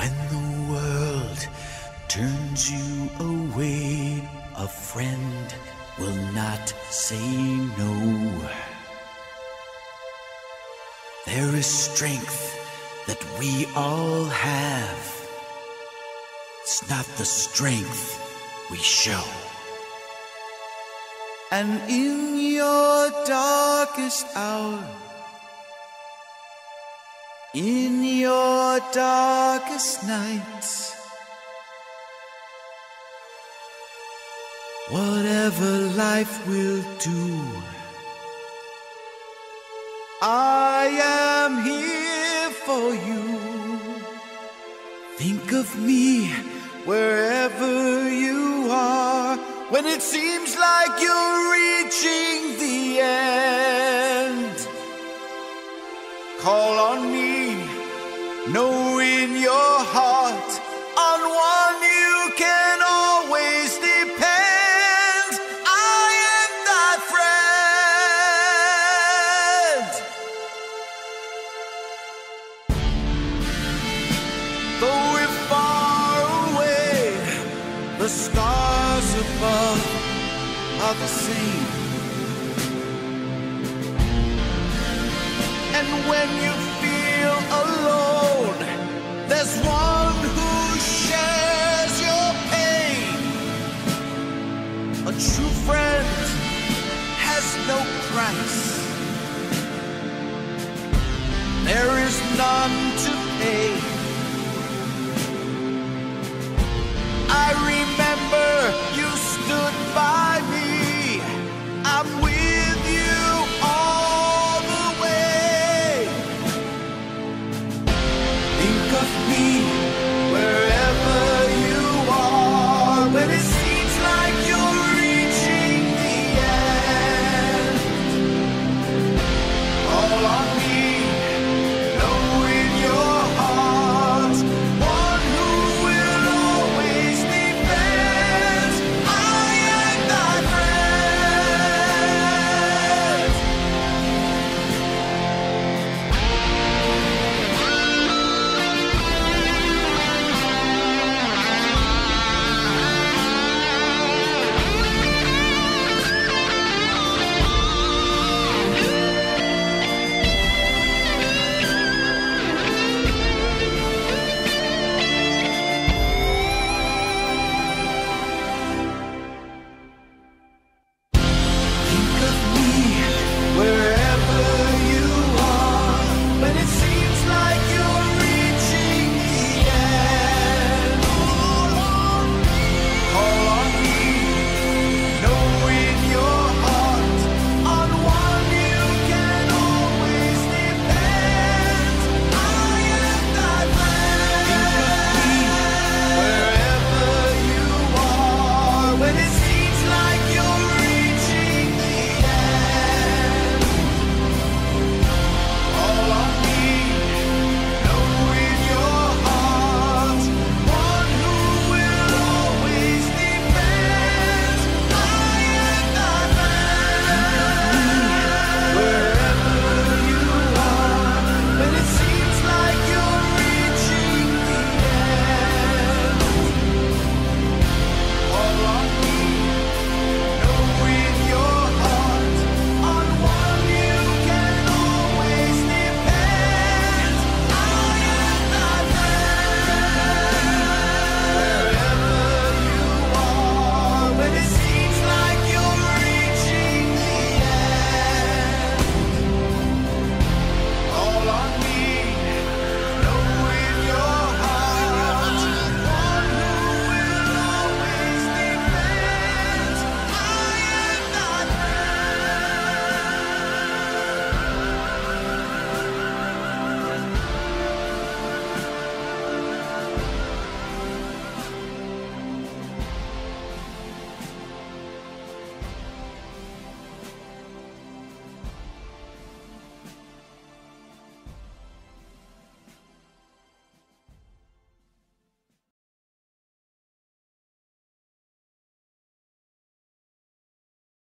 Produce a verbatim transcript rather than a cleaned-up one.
When the world turns you away, a friend will not say no. There is strength that we all have. It's not the strength we show. And in your darkest hour, in your darkest nights, whatever life will do, I am here for you. Think of me wherever you are, when it seems like you're reaching the end. Call on me, know in your heart, on one you can always depend. I am that friend. Though we're far away, the stars above are the same. And when you feel alone, there's one who shares your pain. A true friend has no price. There is none to pay.